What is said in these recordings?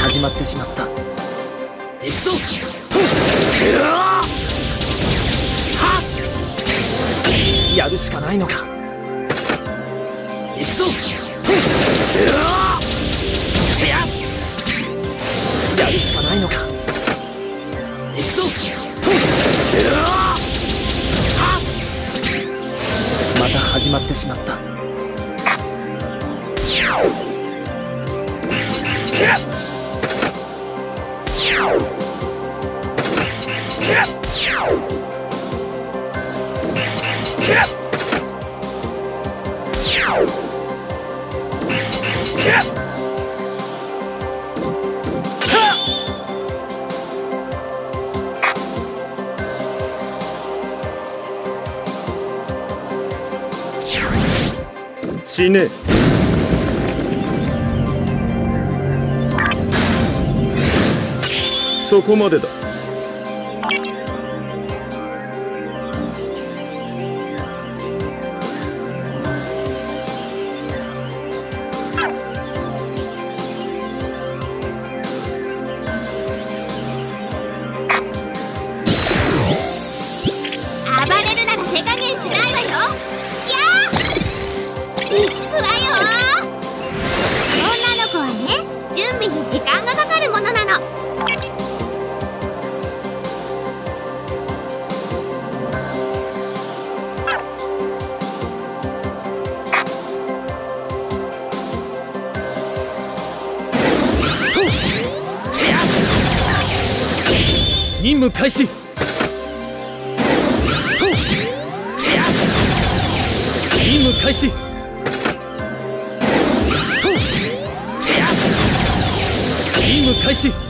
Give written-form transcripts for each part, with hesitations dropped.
始まってしまった。いっそとやるしかないのか。いっそとやるしかないのか。いっそとまた始まってしまった。 死ね。そこまでだ。 暴れるなら手加減しないわよ。やあ、行くわよ。女の子はね、準備に時間がかかるものなの。 任務開始。任務開始。任務開始。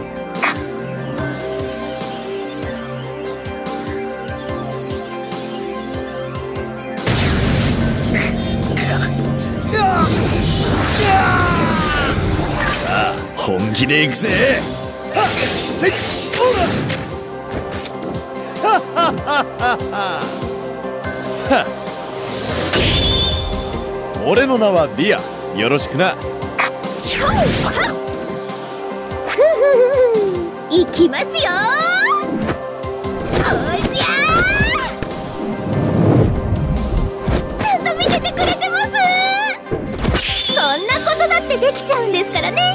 さあ本気で行くぜ。せっ俺の名はリア。よろしくな。 行きますよ。おじゃー、ちゃんと見ててくれてます。こんなことだってできちゃうんですからね。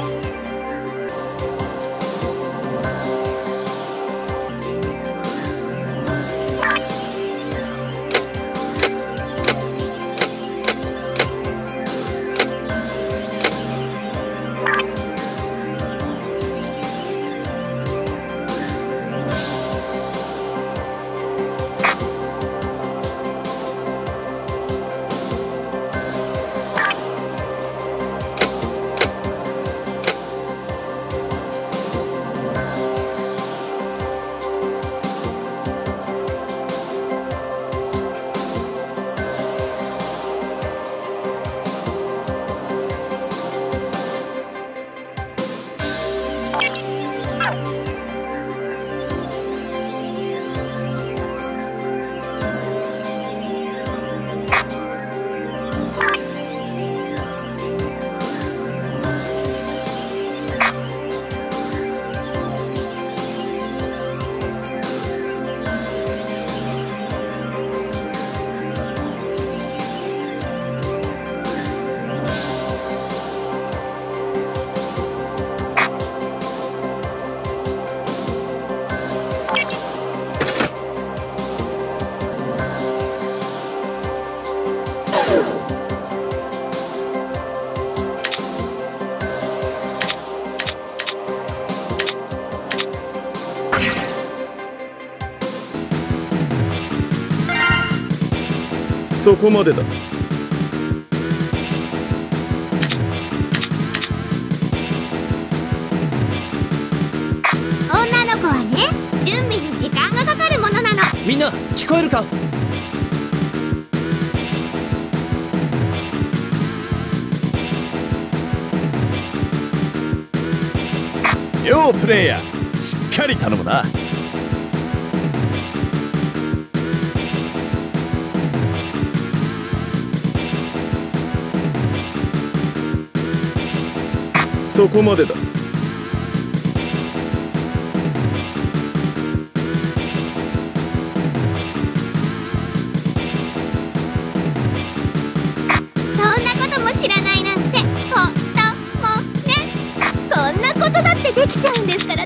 そこまでだ。 女の子はね、準備に時間がかかるものなの。 みんな聞こえるか。 両プレイヤーしっかり頼むな。 そこまでだ。 知らないなんて子供ね。こんなことだってできちゃうんですからね。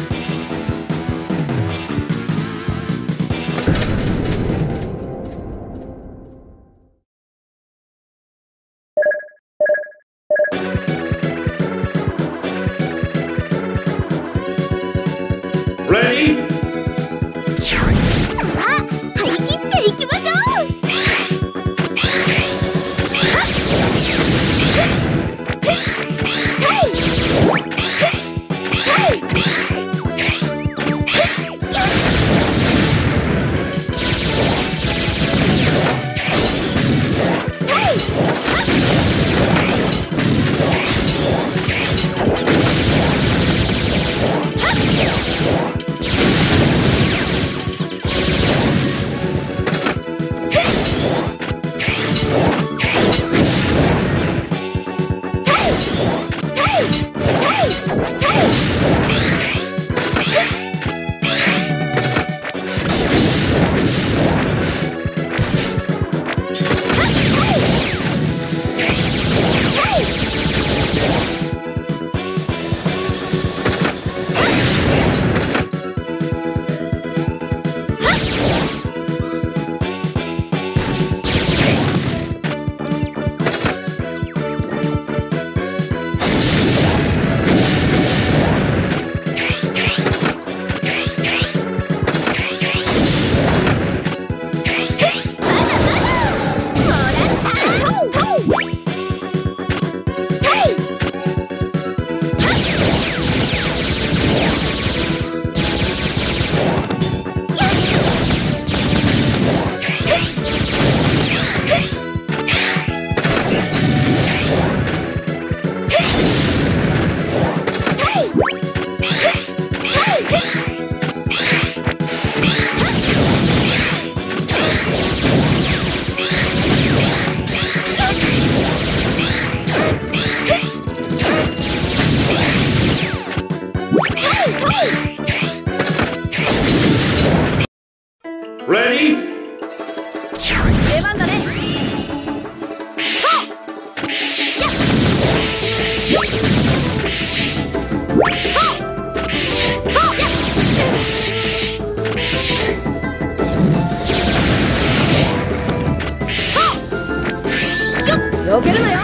避けるなよ。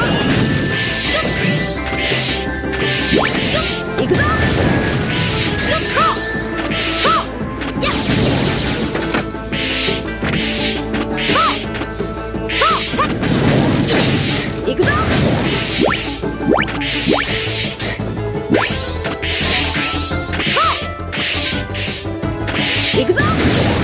行くぞ。行くぞ。行くぞ。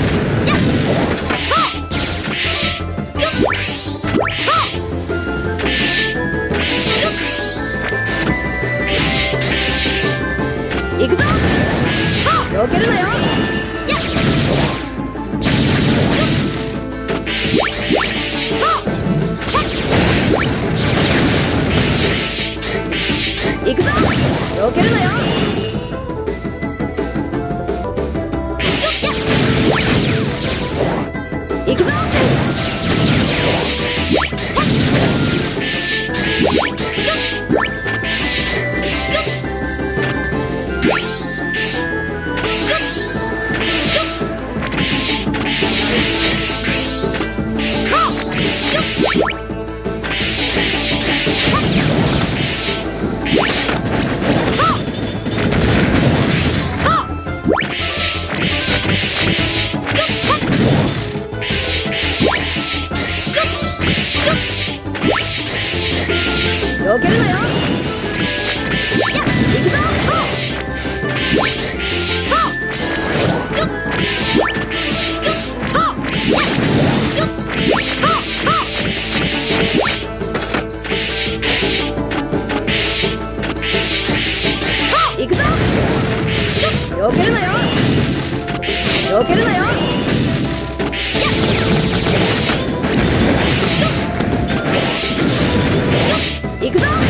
行くぞ。避けるなよ。行くぞ。避けるなよ。行くぞ。避けるなよ。行くぞ。行くぞ。避けるなよ。避けるなよ。行くぞ。